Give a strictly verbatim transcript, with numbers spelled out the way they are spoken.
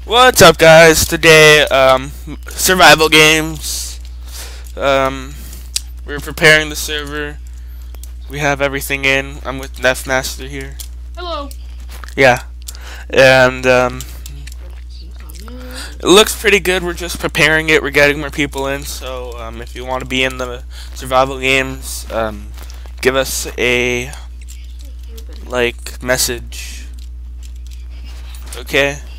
What's up, guys? Today, um, survival games. Um, we're preparing the server. We have everything in. I'm with Neffmaster here. Hello. Yeah, and um, it looks pretty good. We're just preparing it. We're getting more people in. So, um, if you want to be in the survival games, um, give us a like message. Okay.